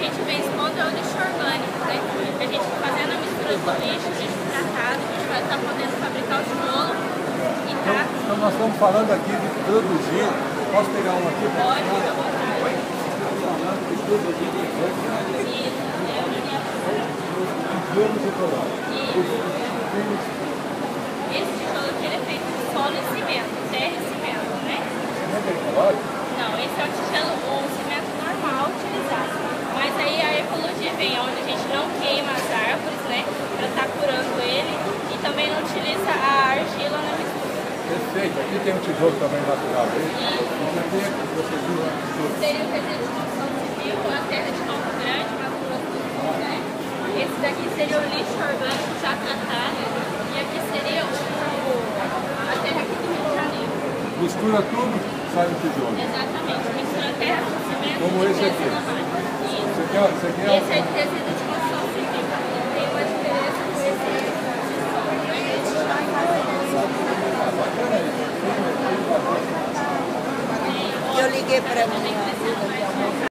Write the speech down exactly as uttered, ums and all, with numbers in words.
gente vem expondo é o lixo orgânico, né? A gente fazendo a mistura do lixo, lixo tratado, a gente vai estar podendo fabricar o tijolo e tá... Então, então nós estamos falando aqui de produzir. Posso pegar um aqui? Pode, fica à vontade. Estamos falando de produzir de Isso, é o tijolos ecológicos. Esse tijolo aqui ele é feito de solo e cimento, terra e cimento, né? Cimento ecológico? Não, esse é o tijolo, o cimento normal utilizado. Mas aí a ecologia vem onde a gente não queima as árvores, né? Para estar curando ele e também não utiliza a argila na mistura. Perfeito. Aqui tem um tijolo também natural. Isso aqui é que você viu lá. Seria o resíduo de construção civil, a terra de Campo Grande, Mato Grosso do Sul, né? Esse daqui seria o lixo orgânico já tratado e aqui seria o, a terra aqui do Rio de Janeiro. Mistura tudo, sai um tijolo. Exatamente, mistura terra com cimento. Como esse aqui. Isso. Esse aqui, ó, esse aqui é Esse é de resíduo de construção civil. Tem uma diferença com esse de solo, né? Eu liguei para mim.